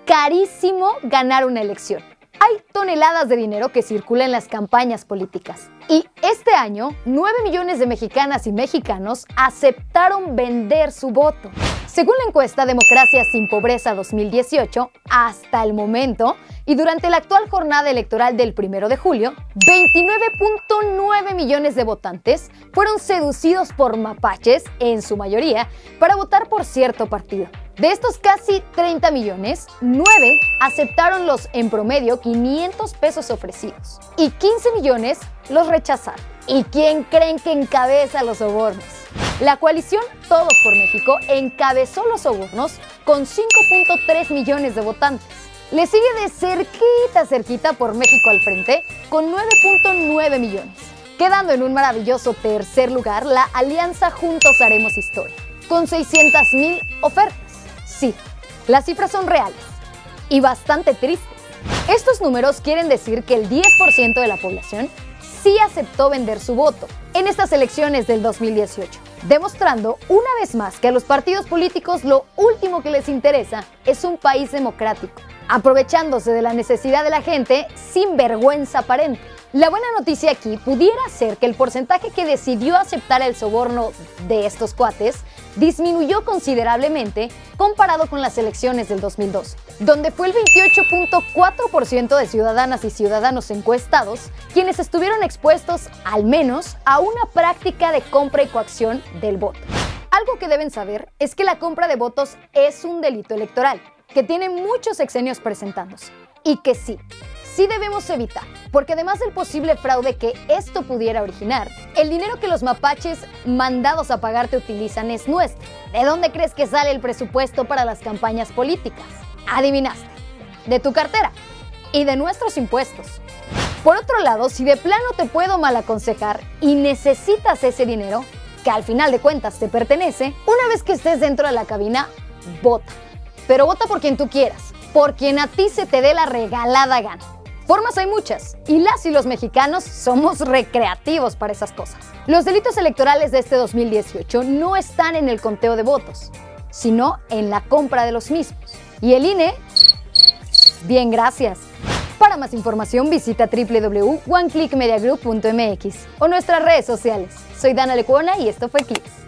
carísimo ganar una elección. Hay toneladas de dinero que circula en las campañas políticas. Y este año, 9 millones de mexicanas y mexicanos aceptaron vender su voto. Según la encuesta Democracia sin Pobreza 2018, hasta el momento, y durante la actual jornada electoral del 1 de julio, 29.9 millones de votantes fueron seducidos por mapaches, en su mayoría, para votar por cierto partido. De estos casi 30 millones, 9 aceptaron los, en promedio, 500 pesos ofrecidos y 15 millones los rechazaron. ¿Y quién creen que encabeza los sobornos? La coalición Todos por México encabezó los sobornos con 5.3 millones de votantes. Le sigue de cerquita por México al Frente con 9.9 millones. Quedando en un maravilloso tercer lugar la alianza Juntos Haremos Historia, con 600,000 ofertas. Sí, las cifras son reales y bastante tristes. Estos números quieren decir que el 10% de la población sí aceptó vender su voto en estas elecciones del 2018, demostrando una vez más que a los partidos políticos lo último que les interesa es un país democrático, aprovechándose de la necesidad de la gente sin vergüenza aparente. La buena noticia aquí pudiera ser que el porcentaje que decidió aceptar el soborno de estos cuates disminuyó considerablemente comparado con las elecciones del 2012, donde fue el 28.4% de ciudadanas y ciudadanos encuestados quienes estuvieron expuestos al menos a una práctica de compra y coacción del voto. Algo que deben saber es que la compra de votos es un delito electoral, que tiene muchos sexenios presentándose, y que sí debemos evitar, porque además del posible fraude que esto pudiera originar, el dinero que los mapaches mandados a pagarte utilizan es nuestro. ¿De dónde crees que sale el presupuesto para las campañas políticas? Adivinaste, de tu cartera y de nuestros impuestos. Por otro lado, si de plano te puedo mal aconsejar y necesitas ese dinero, que al final de cuentas te pertenece, una vez que estés dentro de la cabina, vota. Pero vota por quien tú quieras, por quien a ti se te dé la regalada gana. Formas hay muchas, y las y los mexicanos somos recreativos para esas cosas. Los delitos electorales de este 2018 no están en el conteo de votos, sino en la compra de los mismos. Y el INE, bien, gracias. Para más información visita www.oneclickmediagroup.mx o nuestras redes sociales. Soy Dana Lecuona y esto fue Clicks.